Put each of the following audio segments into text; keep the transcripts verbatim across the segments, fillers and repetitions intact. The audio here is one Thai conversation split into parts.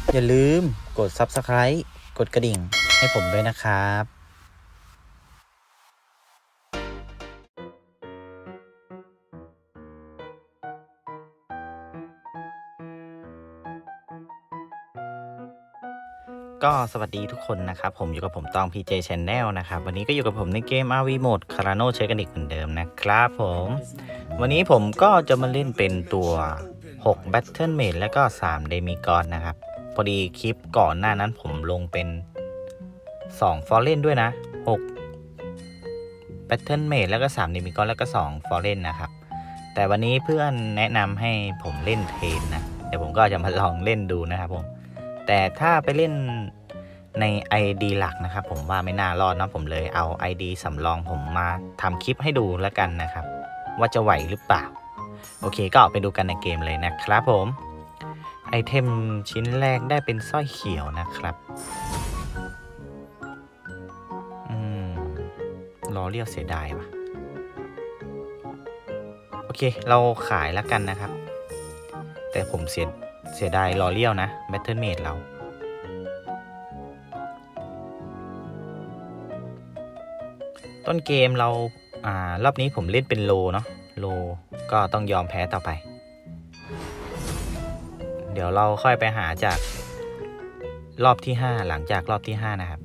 อย่าลืมกด ซับสไครบ์ กดกระดิ่งให้ผมด้วยนะครับก็สวัสดีทุกคนนะครับผมอยู่กับผมตอง พี เจ Channel นะครับวันนี้ก็อยู่กับผมในเกม อาร์ วี Mode Carano เชกันอีกเหมือนเดิมนะครับผมวันนี้ผมก็จะมาเล่นเป็นตัวหก Battle Mage และก็สาม Demigod นะครับพอดีคลิปก่อนหน้านั้นผมลงเป็นสอง Fallen ด้วยนะหก Battle Mage แล้วก็สาม Demigod แล้วก็สอง Fallen นะครับแต่วันนี้เพื่อนแนะนำให้ผมเล่นเทรนนะเดี๋ยวผมก็จะมาลองเล่นดูนะครับผมแต่ถ้าไปเล่นใน ไอ ดี หลักนะครับผมว่าไม่น่ารอดนะผมเลยเอา ไอ ดี สำรองผมมาทำคลิปให้ดูแล้วกันนะครับว่าจะไหวหรือเปล่าโอเคก็ไปดูกันในเกมเลยนะครับผมไอเทมชิ้นแรกได้เป็นสร้อยเขียวนะครับอืมรอเรียกเสียดายว่ะโอเคเราขายแล้วกันนะครับแต่ผมเสียเสียดายรอเรียวนะ Battle Mage เราต้นเกมเราอ่ารอบนี้ผมเล่นเป็นโลเนาะโลก็ต้องยอมแพ้ต่อไปเดี๋ยวเราค่อยไปหาจากรอบที่ห้าหลังจากรอบที่ห้านะครับ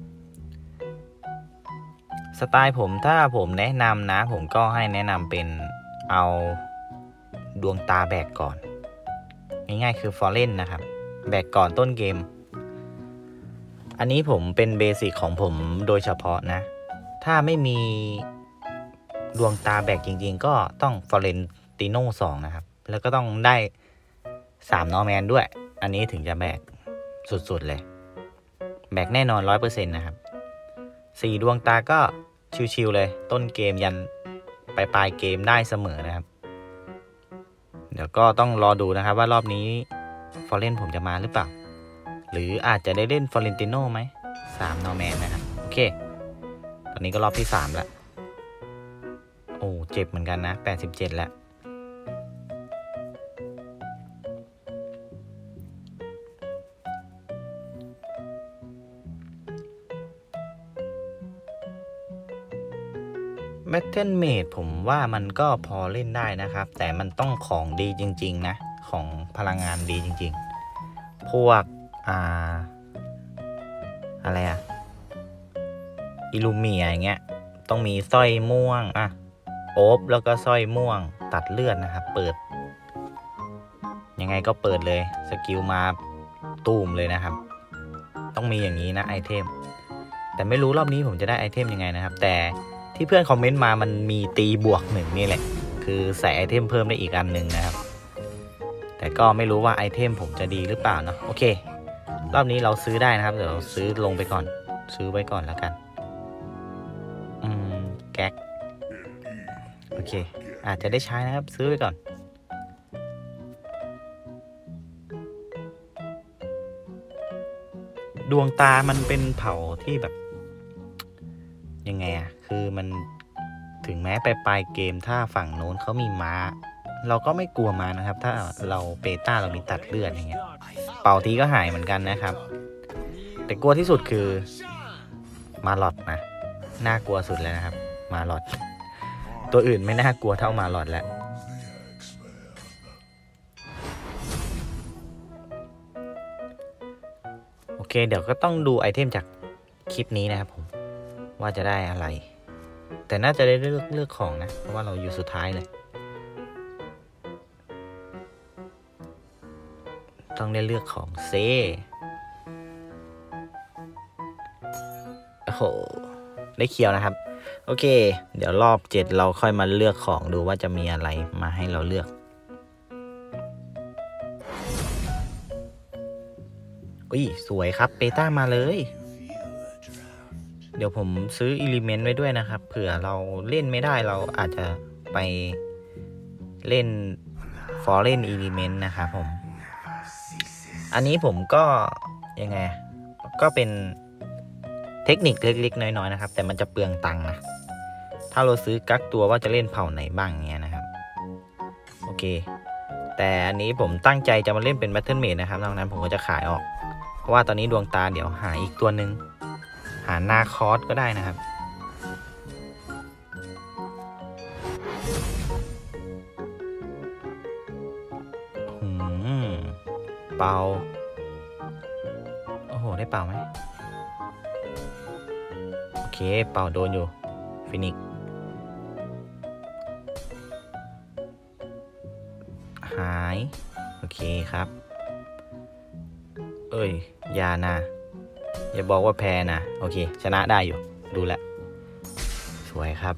สไตล์ผมถ้าผมแนะนำนะผมก็ให้แนะนำเป็นเอาดวงตาแบกก่อนง่ายๆคือ Fallen นะครับแบกก่อนต้นเกมอันนี้ผมเป็นเบสิกของผมโดยเฉพาะนะถ้าไม่มีดวงตาแบกจริงๆก็ต้อง Florentino สองนะครับแล้วก็ต้องได้สามนอร์แมนด้วยอันนี้ถึงจะแบกสุดๆเลยแบกแน่นอน ร้อยเปอร์เซ็นต์ นะครับสี่ดวงตาก็ชิวๆเลยต้นเกมยันปลายๆเกมได้เสมอนะครับเดี๋ยวก็ต้องรอดูนะครับว่ารอบนี้ฟอร์เรนผมจะมาหรือเปล่าหรืออาจจะได้เล่นฟอร์เรนติโน่ไหมสามนอร์แมนนะครับโอเคตอนนี้ก็รอบที่สามแล้วโอ้เจ็บเหมือนกันนะแปดสิบเจ็ดแล้วBattle Mage ผมว่ามันก็พอเล่นได้นะครับแต่มันต้องของดีจริงๆนะของพลังงานดีจริงๆพวกอ่าอะไรอะอิลูเมียอย่างเงี้ยต้องมีสร้อยม่วงอ่ะโอ๊บแล้วก็สร้อยม่วงตัดเลือดนะครับเปิดยังไงก็เปิดเลยสกิลมาตูมเลยนะครับต้องมีอย่างนี้นะไอเทมแต่ไม่รู้รอบนี้ผมจะได้ไอเทมยังไงนะครับแต่ที่เพื่อนคอมเมนต์มามันมีตีบวกหนึ่งนี่แหละคือใส่ไอเทมเพิ่มได้อีกอันหนึ่งนะครับแต่ก็ไม่รู้ว่าไอเทมผมจะดีหรือเปล่าเนาะโอเครอบนี้เราซื้อได้นะครับเดี๋ยวเราซื้อลงไปก่อนซื้อไว้ก่อนแล้วกันอืมแก๊กโอเคอาจจะได้ใช้นะครับซื้อไว้ก่อนดวงตามันเป็นเผ่าที่แบบยังไงอะคือมันถึงแม้ไปปลายเกมถ้าฝั่งโน้นเขามีม้าเราก็ไม่กลัวม้านะครับถ้าเราเปต้าเรามีตัดเลือดอย่างเงี้ยเป่าทีก็หายเหมือนกันนะครับแต่กลัวที่สุดคือมาลอดนะน่ากลัวสุดเลยนะครับมาลอดตัวอื่นไม่น่ากลัวเท่ามาลอดแล้วโอเคเดี๋ยวก็ต้องดูไอเทมจากคลิปนี้นะครับผมว่าจะได้อะไรแต่น่าจะได้เลือกเลือกของนะเพราะว่าเราอยู่สุดท้ายเลยต้องได้เลือกของเซโอ้โหได้เขียวนะครับโอเคเดี๋ยวรอบเจ็ดเราค่อยมาเลือกของดูว่าจะมีอะไรมาให้เราเลือกอุ้ยสวยครับเปต้ามาเลยเดี๋ยวผมซื้ออิเลเมนต์ไว้ด้วยนะครับเผื่อเราเล่นไม่ได้เราอาจจะไปเล่นฟอร์เรนอิเลเมนต์นะครับผมอันนี้ผมก็ยังไงก็เป็นเทคนิคเล็กๆน้อยๆนะครับแต่มันจะเปลืองตังค์นะถ้าเราซื้อกักตัวว่าจะเล่นเผ่าไหนบ้างเงี้ยนะครับโอเคแต่อันนี้ผมตั้งใจจะมาเล่นเป็น Battle Mage นะครับดังนั้นผมก็จะขายออกราะว่าตอนนี้ดวงตาเดี๋ยวหาอีกตัวหนึ่งหานาคอสก็ได้นะครับหืมเป่าโอ้โหได้เป่าไหมโอเคเป่าโดนอยู่ฟินิกหายโอเคครับเอ้ยยานะอย่าบอกว่าแพ้นะโอเคชนะได้อยู่ดูแลสวยครับ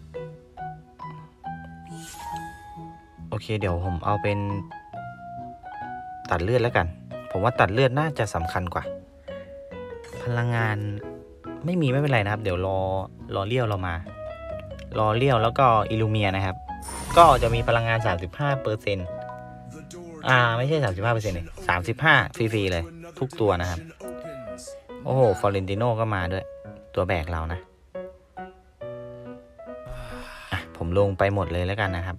โอเคเดี๋ยวผมเอาเป็นตัดเลือดแล้วกันผมว่าตัดเลือดน่าจะสำคัญกว่าพลังงานไม่มีไม่เป็นไรนะครับเดี๋ยวรอรอเลี้ยวเรามารอเลี้ยวแล้วก็อิลูเมียนะครับก็จะมีพลังงาน สามสิบห้าเปอร์เซ็นต์ อ่าไม่ใช่ สามสิบห้าเปอร์เซ็นต์ เลยสามสิบห้าฟรีๆเลยทุกตัวนะครับโอ้โหฟอเรนติโนก็มาด้วยตัวแบกเรานะอ่ะผมลงไปหมดเลยแล้วกันนะครับ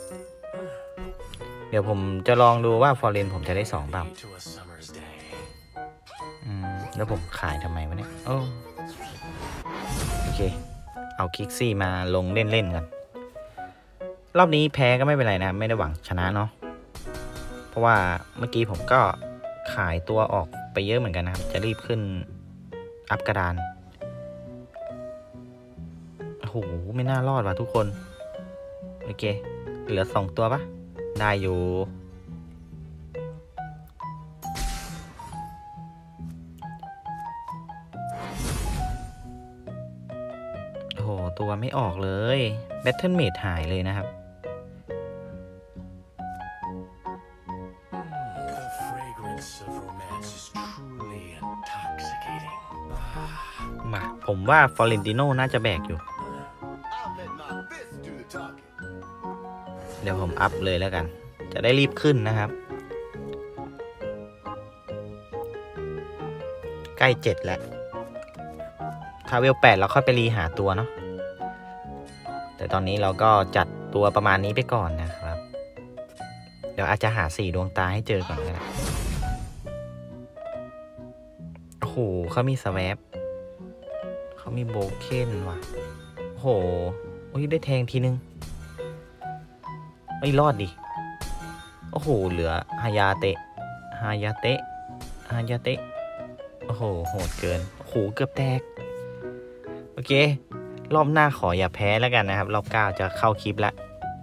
เดี๋ยวผมจะลองดูว่าฟอเรนผมจะได้สองเปล่าอืมแล้วผมขายทำไมวะเนี่ยโอ้โอเคเอาคิกซี่มาลงเล่นๆกันรอบนี้แพ้ก็ไม่เป็นไรนะไม่ได้หวังชนะเนาะเพราะว่าเมื่อกี้ผมก็ขายตัวออกไปเยอะเหมือนกันนะครับจะรีบขึ้นอัพกระดานโอ้โหไม่น่ารอดว่ะทุกคนโอเคเหลือสองตัวปะได้อยู่โอ้โหตัวไม่ออกเลยแบทเทิลเมดหายเลยนะครับมาผมว่าฟอเรนติโนน่าจะแบกอยู่เดี๋ยวผมอัพเลยแล้วกันจะได้รีบขึ้นนะครับใกล้เจ็ดแล้วถ้าเวลแปดเราค่อยไปรีหาตัวเนาะแต่ตอนนี้เราก็จัดตัวประมาณนี้ไปก่อนนะครับเดี๋ยวอาจจะหาสี่ดวงตาให้เจอก่อนก็ได้โอ้โหเขามีสแวปเขามีโบเคนว่ะโอ้โหโอ้ยได้แทงทีนึงไม่รอดดิโอ้โหเหลือฮายาเตะฮายาเตะฮายาเตะโอ้โหโหดเกินโอ้โหเกือบแตกโอเครอบหน้าขออย่าแพ้แล้วกันนะครับรอบเก้าจะเข้าคลิปละ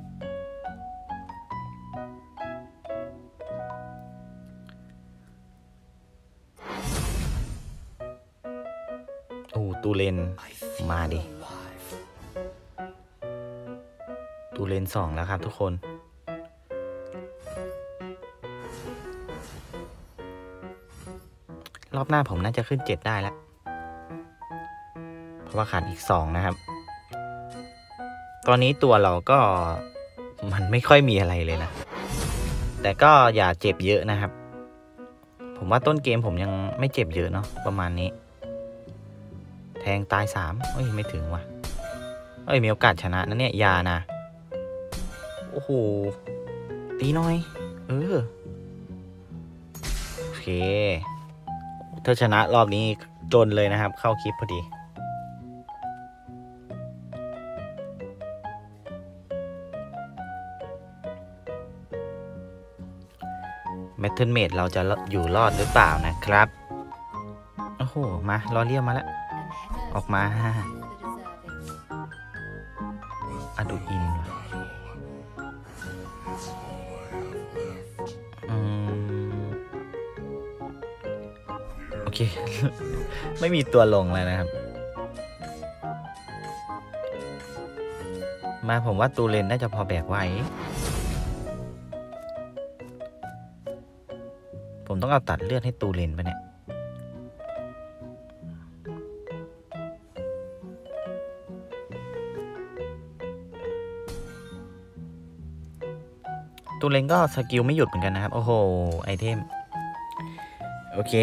โอ้ตูเลนมาดิตูเลนสองแล้วครับทุกคนรอบหน้าผมน่าจะขึ้นเจ็ดได้แล้วเพราะว่าขาดอีกสองนะครับตอนนี้ตัวเราก็มันไม่ค่อยมีอะไรเลยนะแต่ก็อย่าเจ็บเยอะนะครับผมว่าต้นเกมผมยังไม่เจ็บเยอะเนาะประมาณนี้แทงตายสามเอ้ยไม่ถึงว่ะเอ้ยมีโอกาสชนะนะเนี่ยยานะโอ้โหตีหน่อยเออโอเคถ้าชนะรอบนี้จนเลยนะครับเข้าคลิปพอดีแมทเทิลเมดเราจะอยู่รอดหรือเปล่านะครับโอ้โหมารอเรียกมาแล้วออกมาอะดูอินอืมโอเค ไม่มีตัวลงเลยนะครับมาผมว่าตูเลนน่าจะพอแบกไหวผมต้องเอาตัดเลือดให้ตูเลนไปเนี่ยตูเลนก็สกิลไม่หยุดเหมือนกันนะครับโอ้โหไอเทมโอเค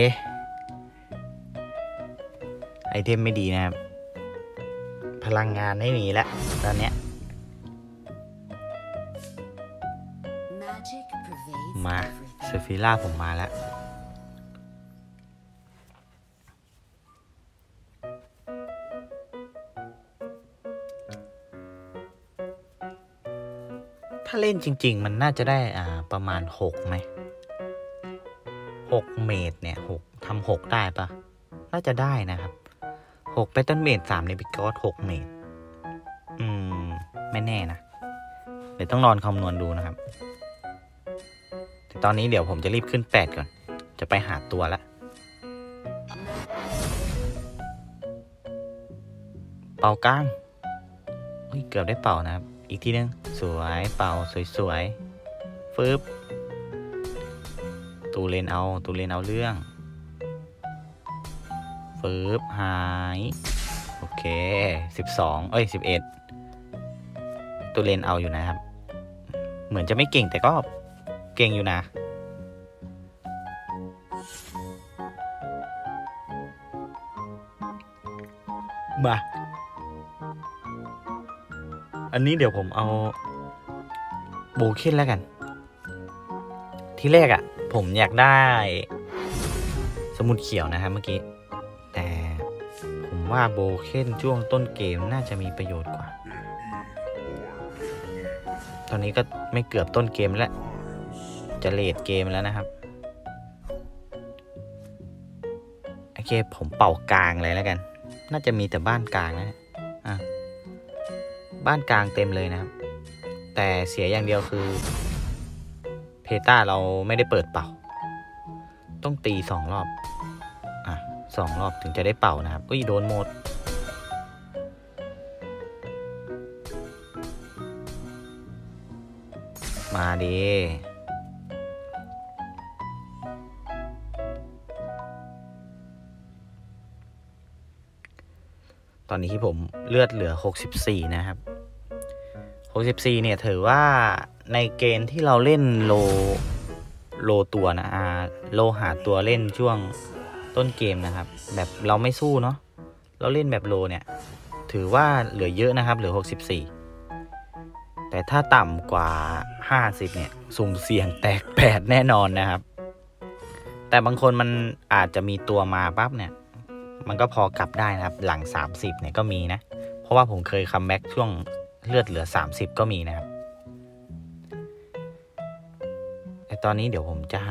ไอเทมไม่ดีนะครับพลังงานไม่มีแล้วตอนเนี้ยมาเซฟิล่าผมมาแล้วเล่นจริงๆมันน่าจะได้อ่าประมาณหกไหมหกเมตรเนี่ยหกทำหกได้ปะน่าจะได้นะครับหกแบตเทิลเมตรสามเดบิกอสหกเมตรอืมไม่แน่นะเดี๋ยวต้องนอนคำนวณดูนะครับแต่ตอนนี้เดี๋ยวผมจะรีบขึ้นแปดก่อนจะไปหาตัวละเป่ากลางเกือบได้เป่านะครับอีกทีนึงสวยเป่าสวยๆฟึบตูเลนเอาตูเลนเอาเรื่องฟึบหายโอเคสิบสองเอ้ยสิบเอ็ดตูเลนเอาอยู่นะครับเหมือนจะไม่เก่งแต่ก็เก่งอยู่นะมาอันนี้เดี๋ยวผมเอาโบเคนแล้วกันที่แรกอ่ะผมอยากได้สมุดเขียวนะครับเมื่อกี้แต่ผมว่าโบเคนช่วงต้นเกมน่าจะมีประโยชน์กว่าตอนนี้ก็ไม่เกือบต้นเกมแล้วจะเลทเกมแล้วนะครับโอเคผมเป่ากลางเลยแล้วกันน่าจะมีแต่บ้านกลางนะอ่ะบ้านกลางเต็มเลยนะครับแต่เสียอย่างเดียวคือเพต้าเราไม่ได้เปิดเป่าต้องตีสองรอบอ่ะสองรอบถึงจะได้เป่านะครับอุ้ยโดนหมดมาดีตอนนี้ที่ผมเลือดเหลือหกสิบสี่นะครับหกสิบสี่เนี่ยถือว่าในเกณฑ์ที่เราเล่นโลโลตัวนะอ่าโลหาตัวเล่นช่วงต้นเกมนะครับแบบเราไม่สู้เนาะเราเล่นแบบโลเนี่ยถือว่าเหลือเยอะนะครับเหลือหกสิบสี่แต่ถ้าต่ำกว่าห้าสิบเนี่ยสุ่มเสี่ยงแตกแปดแน่นอนนะครับแต่บางคนมันอาจจะมีตัวมาปั๊บเนี่ยมันก็พอกลับได้นะครับหลังสามสิบเนี่ยก็มีนะเพราะว่าผมเคยคัมแบ็กช่วงเลือดเหลือสามสิบก็มีนะครับแต่ตอนนี้เดี๋ยวผมจะหา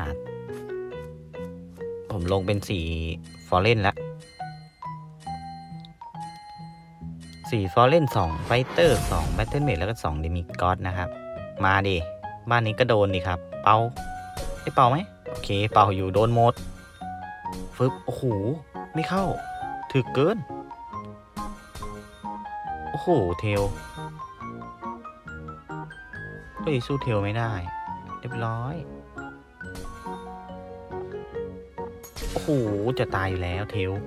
ผมลงเป็นสีฟอร์เรนแล้วสี่ฟอร์เรนสองไฟเตอร์สองแบทเทิลเมดแล้วก็สองเดมิกอสนะครับมาดิบ้านนี้ก็โดนดิครับเป่าได้เป่าไหมโอเคเป่าอยู่โดนหมดฟึบโอ้โหไม่เข้าถึกเกินโอ้โหเทลเฮ้ยสู้เทลไม่ได้เรียบร้อยโอ้โหจะตายอยู่แล้วเทล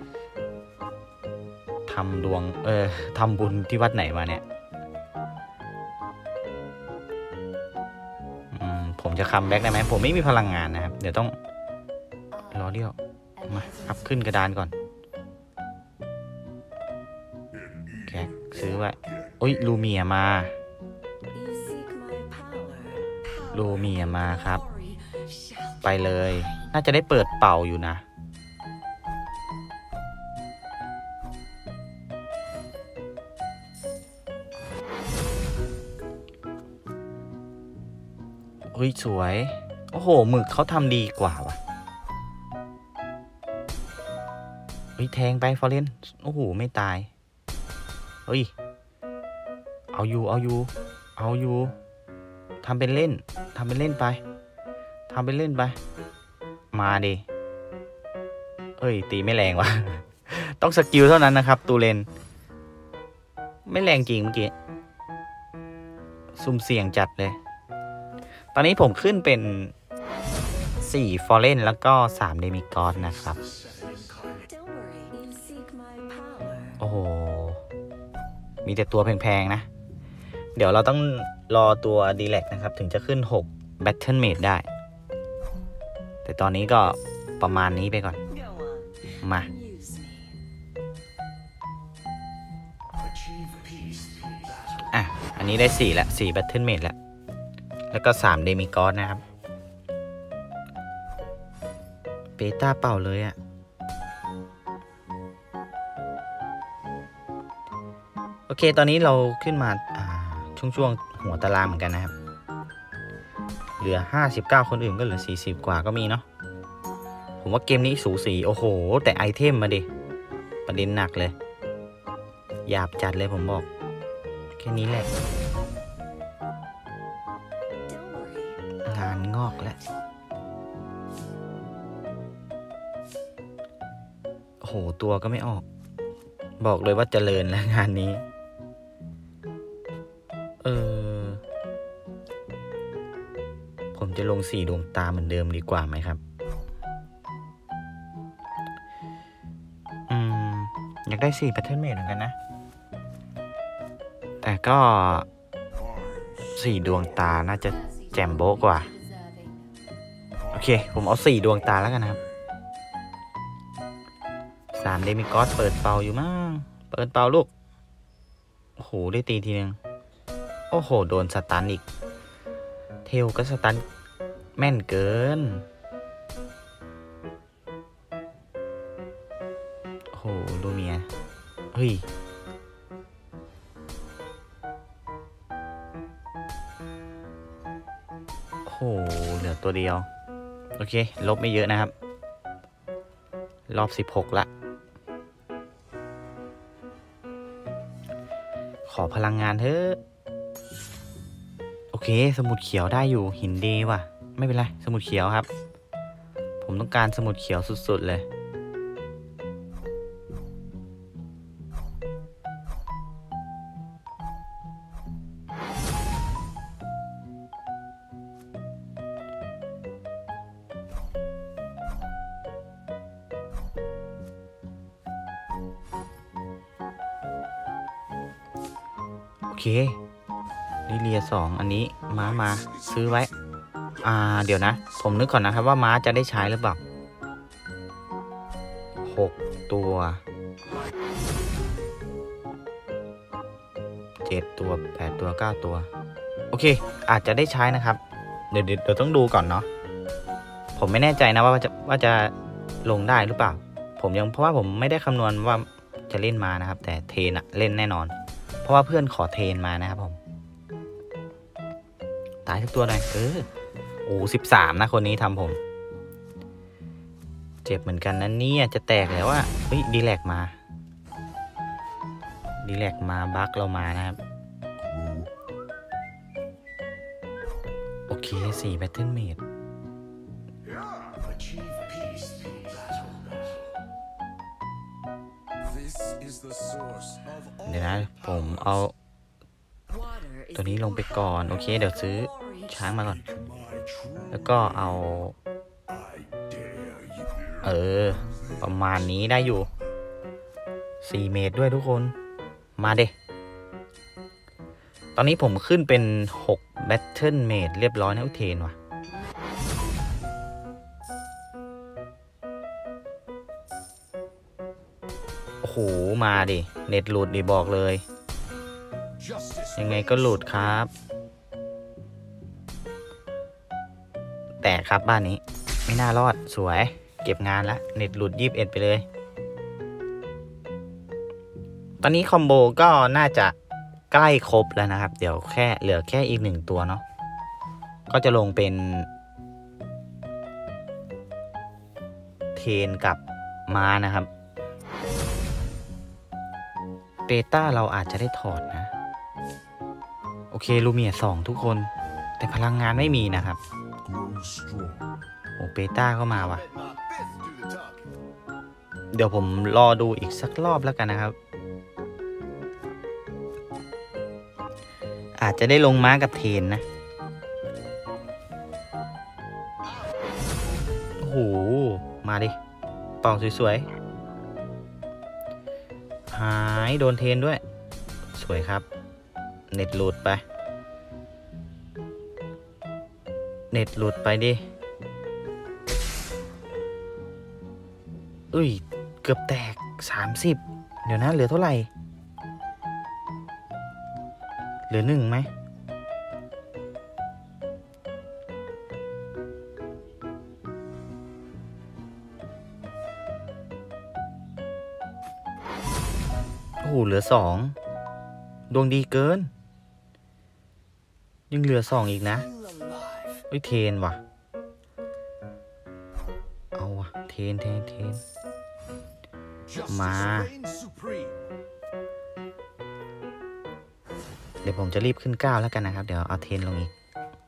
ทำดวงเออทำบุญที่วัดไหนมาเนี่ยอืมผมจะคัมแบ็กได้ไหมผมไม่มีพลังงานนะครับเดี๋ยวต้องรอเดียวมาอัพขึ้นกระดานก่อนแกซื้อไว้โอ้ยลูเมียมาลูเมียมาครับไปเลยน่าจะได้เปิดเป่าอยู่นะเฮ้ยสวยโอ้โหหมึกเขาทำดีกว่าว่ะเฮ้ยแทงไปฟอร์เรนโอ้โหไม่ตายเฮ้ยเอาอยู่เอาอยู่เอาอยู่ทำเป็นเล่นทำเป็นเล่นไปทำเป็นเล่นไปมาดิเอ้ยตีไม่แรงว่ะ ต้องสกิลเท่านั้นนะครับตูเลนไม่แรงจริงเมื่อกี้ซุ่มเสี่ยงจัดเลยตอนนี้ผมขึ้นเป็นสี่ฟอร์เรนแล้วก็สามเดมิกอสนะครับโอ้โหมีแต่ตัวแพงๆนะเดี๋ยวเราต้องรอตัวดีแลกนะครับถึงจะขึ้นหกแบทเทิลเมดได้แต่ตอนนี้ก็ประมาณนี้ไปก่อนมาอ่ะอันนี้ได้สี่ละสี่แบทเทิลเมดแล้วแล้วก็สามเดมิกอสนะครับเบต้าเป่าเลยอะโอเคตอนนี้เราขึ้นมาช่วงช่วงหัวตารางเหมือนกันนะครับเหลือห้าสิบเก้าคนอื่นก็เหลือสี่สิบกว่าก็มีเนาะผมว่าเกมนี้สูสีโอ้โหแต่ไอเทมมาดิประเด็นหนักเลยหยาบจัดเลยผมบอกแค่นี้แหละงานงอกแล้วโอ้โหตัวก็ไม่ออกบอกเลยว่าเจริญแล้วงานนี้เออผมจะลงสี่ดวงตาเหมือนเดิมดีกว่าไหมครับอืมอยากได้สี่แพทเทิร์นเมทเหมือนกันนะแต่ก็สี่ดวงตาน่าจะแจ่มโบ๊ะกว่าโอเคผมเอาสี่ดวงตาแล้วกันนะครับสามเดมิกอสเปิดเป่าอยู่มั้งเปิดเป่าลูกโอ้โหได้ตีทีนึงโอ้โหโดนสตันอีกเทลก็สตันแม่นเกินโอ้โหลูเมียเฮ้ยโอ้โหเหลือตัวเดียวโอเคลบไม่เยอะนะครับรอบสิบหกละขอพลังงานเถอะโอเคสมุดเขียวได้อยู่หินเดว่ะไม่เป็นไรสมุดเขียวครับผมต้องการสมุดเขียวสุดๆเลยโอเคลิเลียสองอันนี้ม้ามาซื้อไว้อ่าเดี๋ยวนะผมนึกก่อนนะครับว่าม้าจะได้ใช้หรือเปล่าหกตัวเจ็ดตัวแปดตัวเก้าตัวโอเคอาจจะได้ใช้นะครับเดี๋ยวเดี๋ยวต้องดูก่อนเนาะผมไม่แน่ใจนะว่าจะว่าจะลงได้หรือเปล่าผมยังเพราะว่าผมไม่ได้คำนวณว่าจะเล่นมานะครับแต่เทนอะเล่นแน่นอนเพราะว่าเพื่อนขอเทนมานะครับผมตายทุกตัวหน่อยเออโอ้สิบสามนะคนนี้ทำผมเจ็บเหมือนกันนะเนี่ยจะแตกแล้วอะเฮ้ยดีแลกมาดีแลกมาบั๊กเรามานะครับโอเคสี่แบทเทิลเมดเดี๋ยวนะผมเอาตัวนี้ลงไปก่อนโอเคเดี๋ยวซื้อช้างมาก่อนแล้วก็เอาเออประมาณนี้ได้อยู่สี่เมตรด้วยทุกคนมาเด้ตอนนี้ผมขึ้นเป็นหกแบทเทิลเมตรเรียบร้อยนะอุเทนว่ะโอ้โหมาดิเน็ตหลุดดิบอกเลยยังไงก็หลุดครับแต่ครับบ้านนี้ไม่น่ารอดสวยเก็บงานละเน็ตหลุดยี่สิบเอ็ดไปเลยตอนนี้คอมโบก็น่าจะใกล้ครบแล้วนะครับเดี๋ยวแค่เหลือแค่อีกหนึ่งตัวเนาะก็จะลงเป็นเทนกับม้านะครับเบต้าเราอาจจะได้ถอดนะโอเคลูเมียสองทุกคนแต่พลังงานไม่มีนะครับโอ้เบต้าเข้ามาว่ะเดี๋ยวผมรอดูอีกสักรอบแล้วกันนะครับอาจจะได้ลงม้ากับเทนนะโอ้โหมาดิเป่าสวยๆหายโดนเทนด้วยสวยครับเน็ตหลุดไปเน็ตหลุดไปดิเอ้ยเกือบแตกสามสิบเดี๋ยวนะเหลือเท่าไหร่เหลือหนึ่งไหมโอ้โหเหลือสองดวงดีเกินยังเหลือสองอีกนะเฮ้ยเทนว่ะเอาว่ะเทนเทนเทนมาเดี๋ยวผมจะรีบขึ้นเก้าแล้วกันนะครับเดี๋ยวเอาเทนลงอีก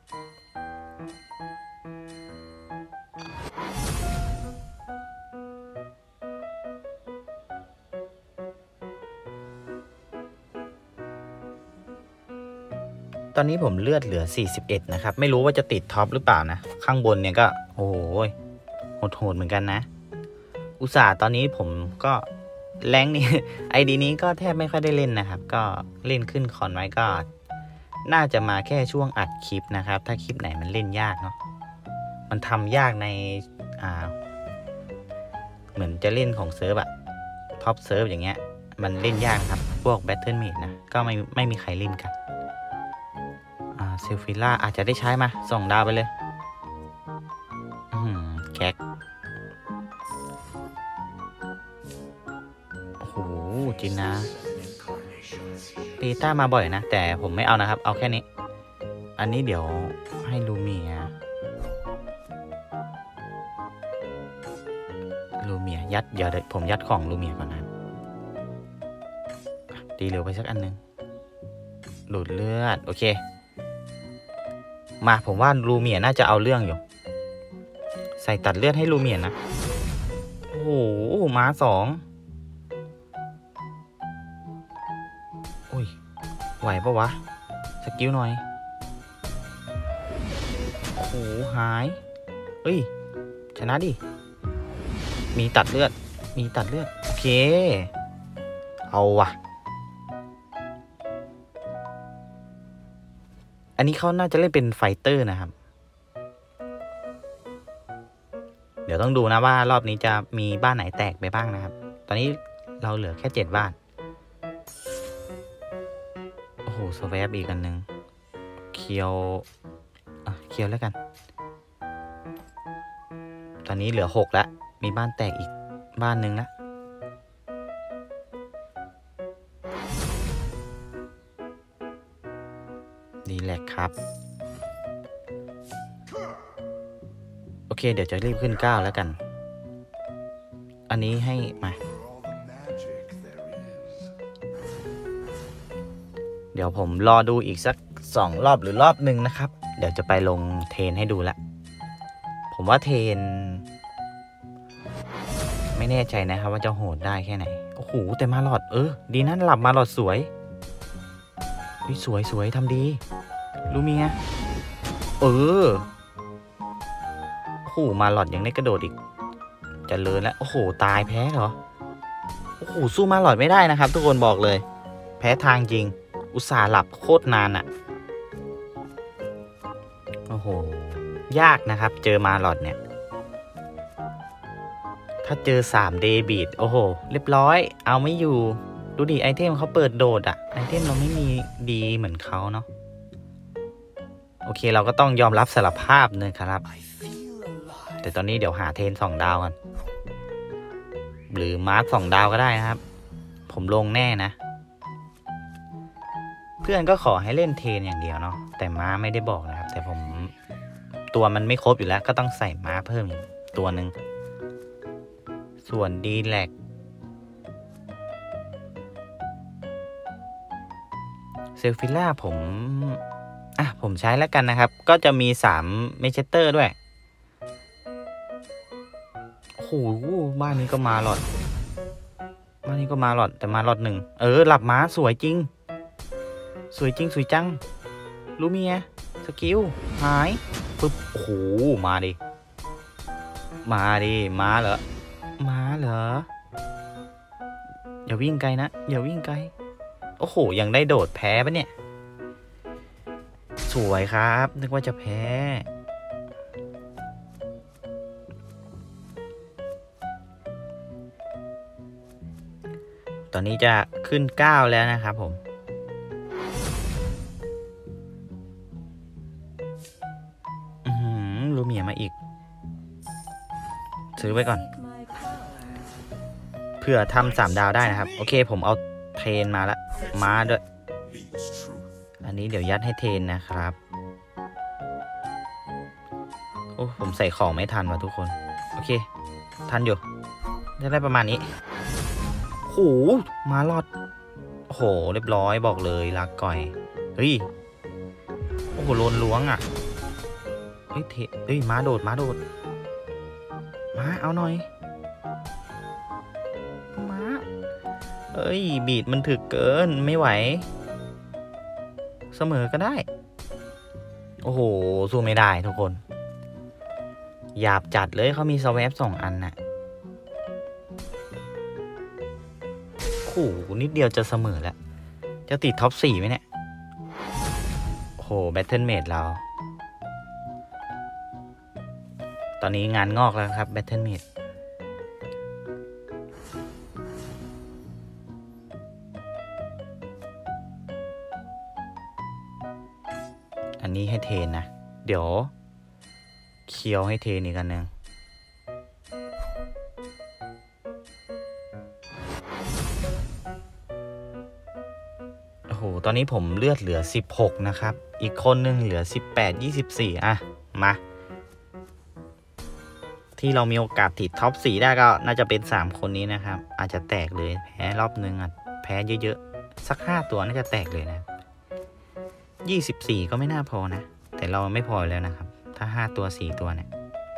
ตอนนี้ผมเลือดเหลือสี่สิบเอ็ดนะครับไม่รู้ว่าจะติดท็อปหรือเปล่านะข้างบนเนี่ยก็โอ้โหโหดๆเหมือนกันนะอุตส่าห์ตอนนี้ผมก็แรงนี่ ไอดีนี้ก็แทบไม่ค่อยได้เล่นนะครับก็เล่นขึ้นคอนไว้ก็น่าจะมาแค่ช่วงอัดคลิปนะครับถ้าคลิปไหนมันเล่นยากเนาะมันทำยากในอ่าเหมือนจะเล่นของเซิร์ฟอะท็อปเซิร์ฟอย่างเงี้ยมันเล่นยากครับพวกแบทเทิลเมดนะก็ไม่ไม่มีใครเล่นกันเซลฟิล่าอาจจะได้ใช้มาส่งดาวไปเลยอืมแก๊กโอ้โหจินนะปีต้ามาบ่อยนะแต่ผมไม่เอานะครับเอาแค่นี้อันนี้เดี๋ยวให้ลูเมียลูเมียยัดเดี๋ยวผมยัดของลูเมียก่อนนะตีเร็วไปสักอันนึงดูดเลือดโอเคมาผมว่าลูเมียน่าจะเอาเรื่องอยู่ใส่ตัดเลือดให้ลูเมียนะโอ้โหม้าสองโอ้ยไหวปะวะสกิลหน่อยโอ้โหหายเอ้ยชนะดิมีตัดเลือดมีตัดเลือดโอเคเอาว่ะอันนี้เขาน่าจะเล่นเป็นไฟเตอร์นะครับเดี๋ยวต้องดูนะว่ารอบนี้จะมีบ้านไหนแตกไปบ้างนะครับตอนนี้เราเหลือแค่เจ็ดบ้านโอ้โหสวปอีกอันหนึ่งเคียวอ่ะเคียวแล้วกันตอนนี้เหลือหกแล้วมีบ้านแตกอีกบ้านหนึ่งแล้วดีแหละครับโอเคเดี๋ยวจะรีบขึ้นเก้าแล้วกันอันนี้ให้มาเดี๋ยวผมรอดูอีกสักสองรอบหรือรอบหนึ่งนะครับเดี๋ยวจะไปลงเทรนให้ดูละผมว่าเทรนไม่แน่ใจนะครับว่าจะโหดได้แค่ไหนโอ้โหแต่มาหลอดเออดีนั่นหลับมาหลอดสวยสวยสวยทำดีลูเมียเออโอ้โหมาหลอดยังได้กระโดดอีกจะเลินแล้วโอ้โหตายแพ้เหรอโอ้โหสู้มาหลอดไม่ได้นะครับทุกคนบอกเลยแพ้ทางจริงอุตส่าห์หลับโคตรนานอะโอ้โหยากนะครับเจอมาหลอดเนี่ยถ้าเจอสามเดบิตโอ้โหเรียบร้อยเอาไม่อยู่ดูดิไอเทมเขาเปิดโดดอะไอเทมเราไม่มีดีเหมือนเขาเนาะโอเคเราก็ต้องยอมรับสารภาพเลยครับแต่ตอนนี้เดี๋ยวหาเทรนสองดาวกันหรือมาร์คสองดาวก็ได้นะครับผมลงแน่นะเพื่อนก็ขอให้เล่นเทรนอย่างเดียวเนาะแต่ม้าไม่ได้บอกนะครับแต่ผมตัวมันไม่ครบอยู่แล้วก็ต้องใส่ม้าเพิ่มอีกตัวหนึ่งส่วนดีแลกเซลฟิล่าผมอ่ะผมใช้แล้วกันนะครับก็จะมีสามเมเชเตอร์ด้วยโอ้โหบ้านนี้ก็มาหลอดบ้านนี้ก็มาหลอดแต่มาหลอดหนึ่งเออหลับม้าสวยจริงสวยจริงสวยจังลูเมียสกิลหายปึ๊บโอ้โหมาดิมาดิมาเหรอมาเหรออย่าวิ่งไกลนะอย่าวิ่งไกลโอ้โหยังได้โดดแพ้ปะเนี่ยสวยครับนึกว่าจะแพ้ตอนนี้จะขึ้นเก้าแล้วนะครับผมอือหือลูเมียมาอีกซื้อไว้ก่อนเพื่อทำสามดาวได้นะครับโอเคผมเอาเทรนมาละม้าด้วยอันนี้เดี๋ยวยัดให้เทรนนะครับโอ้ผมใส่ของไม่ทันว่ะทุกคนโอเคทันอยู่จะได้ประมาณนี้โหมาลอดโหเรียบร้อยบอกเลยลาก่อยเฮ้ยโอ้โหโลนล้วงอ่ะเฮ้ยเทเฮ้ยม้าโดดม้าโดดม้าเอาหน่อยม้าเอ้ยบีดมันถึกเกินไม่ไหวเสมอก็ได้โอ้โหสู้ไม่ได้ทุกคนหยาบจัดเลยเขามีสแวปสองอันน่ะโอ้โหนิดเดียวจะเสมอแล้วจะติดท็อปสี่ไหมเนี่ยโอ้โหแบทเทิลเมดเราตอนนี้งานงอกแล้วครับแบทเทิลเมดอันนี้ให้เทนนะเดี๋ยวเคียวให้เทนอีกอันนึงโอ้โหตอนนี้ผมเลือดเหลือสิบหกนะครับอีกคนนึงเหลือสิบแปด ยี่สิบสี่อ่ะมาที่เรามีโอกาสติดท็อปสี่ได้ก็น่าจะเป็นสามคนนี้นะครับอาจจะแตกเลยแพ้รอบนึงอ่ะแพ้เยอะๆสักห้าตัวน่าจะแตกเลยนะยี่สิบสี่ก็ไม่น่าพอนะแต่เราไม่พอแล้วนะครับถ้าห้าตัวสี่ตัวเนี่ย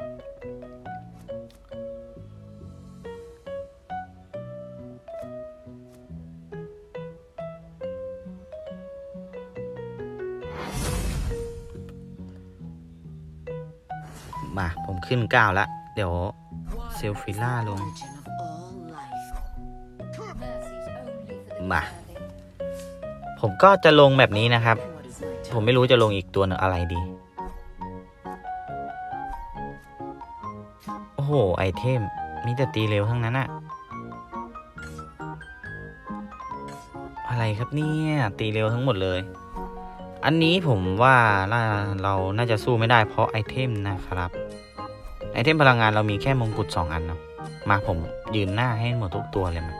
มาผมขึ้นเก้าแล้วเดี๋ยวเซลฟิล่าลงมาผมก็จะลงแบบนี้นะครับผมไม่รู้จะลงอีกตัวหนึ่งอะไรดีโอ้โหไอเทมมีแต่ตีเร็วทั้งนั้นอะอะไรครับเนี่ยตีเร็วทั้งหมดเลยอันนี้ผมว่าเราน่าจะสู้ไม่ได้เพราะไอเทมนะครับไอเทมพลังงานเรามีแค่มงกุฎสองอันนะมาผมยืนหน้าให้หมดทุกตัวเลยมั้ย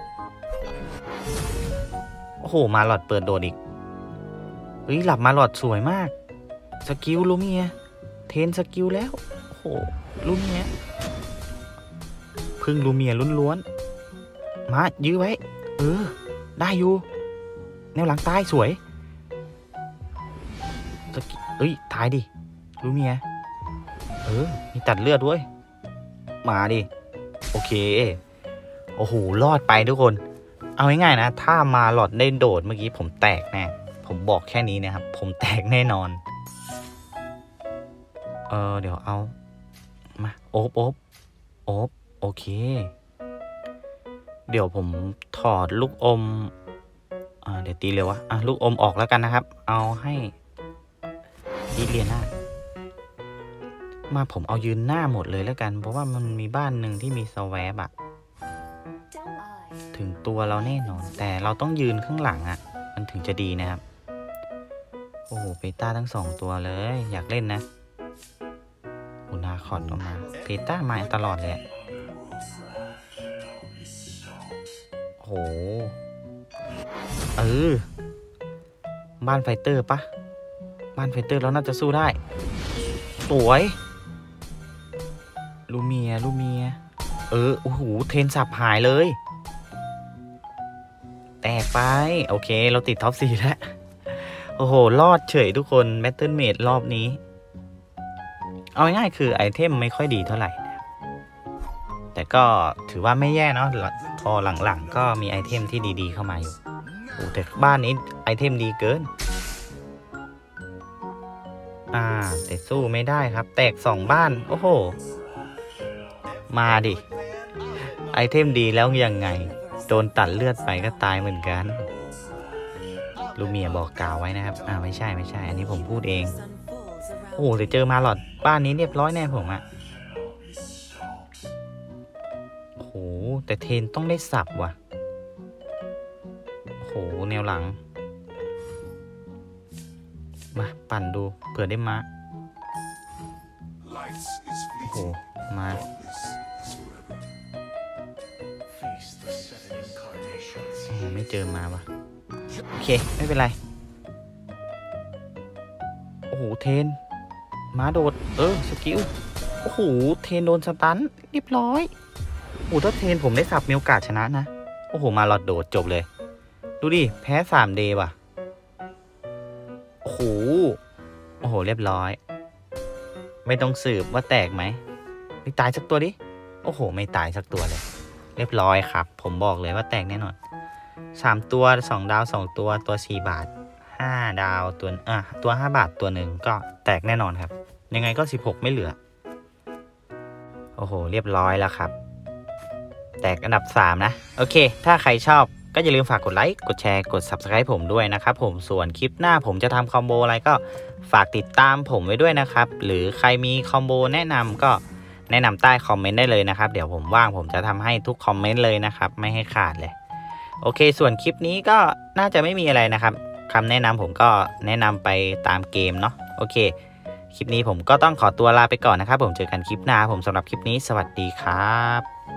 โอ้โหมาหลอดเปิดโดดอีกเฮ้ยหลับมาหลอดสวยมากสกิลลูเมียเทนสกิลแล้วโอ้โหลูเมียพึ่งลูเมียล้วนๆมายื้อไว้เออได้อยู่แนวหลังตายสวยสกิเอ้ยตายดิลูเมียเออมีตัดเลือดด้วยมาดิโอเคโอ้โหรอดไปทุกคนเอาง่ายๆนะถ้ามาหลอดได้โดดเมื่อกี้ผมแตกแน่ผมบอกแค่นี้นะครับผมแตกแน่นอนเออเดี๋ยวเอามาโอ๊บโอ๊บโอ๊บโอเคเดี๋ยวผมถอดลูกอมอ่าเดี๋ยวตีเร็ววะอ่ะลูกอมออกแล้วกันนะครับเอาให้อีเลียน่ามาผมเอายืนหน้าหมดเลยแล้วกันเพราะว่ามันมีบ้านหนึ่งที่มีสแวบอะถึงตัวเราแน่นอนแต่เราต้องยืนข้างหลังอะมันถึงจะดีนะครับโอ้โหเปต้าทั้งสองตัวเลยอยากเล่นนะอุนาคอดออกมาเปต้ามาตลอดเลยโอ้โหเออบ้านไฟเตอร์ปะบ้านไฟเตอร์เราน่าจะสู้ได้สวยลูเมียลูเมียเออโอ้โหเทรนสับหายเลยแตกไปโอเคเราติดท็อปสี่แล้วโอ้โหรอดเฉยทุกคนแบทเทิลเมดรอบนี้เอาง่ายๆคือไอเทมไม่ค่อยดีเท่าไหร่นะแต่ก็ถือว่าไม่แย่เนาะพอหลังๆก็มีไอเทมที่ดีๆเข้ามาอยู่โอ้แต่บ้านนี้ไอเทมดีเกินอ่าแต่สู้ไม่ได้ครับแตกสองบ้านโอ้โหมาดิไอเทมดีแล้วยังไงโดนตัดเลือดไปก็ตายเหมือนกันลูเมียบอกกล่าวไว้นะครับอ่าไม่ใช่ไม่ใช่อันนี้ผมพูดเองโอ้เดี๋ยวเจอมาหลอดบ้านนี้เรียบร้อยแน่ผมอะโอ้โหแต่เทนต้องได้สับว่ะโอ้โหแนวหลังมาปั่นดูเผื่อได้มาโอ้โหมาไม่เจอมาวะโอเคไม่เป็นไรโอ้โหเทนม้าโดดเออสกิลโอ้โหเทนโดนสตันเรียบร้อยโอ้ถ้าเทนผมได้สับมีโอกาสชนะนะโอ้โหมาหลอดโดดจบเลยดูดิแพ้สามเดย์ว่ะโอ้โหโอ้โหเรียบร้อยไม่ต้องสืบว่าแตกไหมไม่ตายสักตัวดิโอ้โหไม่ตายสักตัวเลยเรียบร้อยครับผมบอกเลยว่าแตกแน่นอนสามตัวสองดาวสองตัวตัวสี่บาทห้าดาวตัวอ่ะตัวห้าบาทตัวหนึ่งก็แตกแน่นอนครับยังไงก็สิบหกไม่เหลือโอ้โหเรียบร้อยแล้วครับแตกอันดับสามนะโอเคถ้าใครชอบก็อย่าลืมฝากกดไลค์กดแชร์กด ซับสไครบ์ ผมด้วยนะครับผมส่วนคลิปหน้าผมจะทำคอมโบอะไรก็ฝากติดตามผมไว้ด้วยนะครับหรือใครมีคอมโบแนะนำก็แนะนำใต้คอมเมนต์ได้เลยนะครับเดี๋ยวผมว่างผมจะทำให้ทุกคอมเมนต์เลยนะครับไม่ให้ขาดเลยโอเคส่วนคลิปนี้ก็น่าจะไม่มีอะไรนะครับคำแนะนำผมก็แนะนำไปตามเกมเนาะโอเคคลิปนี้ผมก็ต้องขอตัวลาไปก่อนนะครับผมเจอกันคลิปหน้าผมสำหรับคลิปนี้สวัสดีครับ